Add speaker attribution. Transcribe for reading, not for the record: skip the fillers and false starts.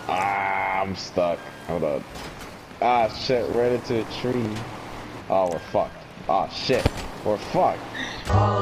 Speaker 1: Ah, I'm stuck. Hold up. Ah, shit, ran into a tree. Oh, we're fucked. Ah, shit. We're fucked.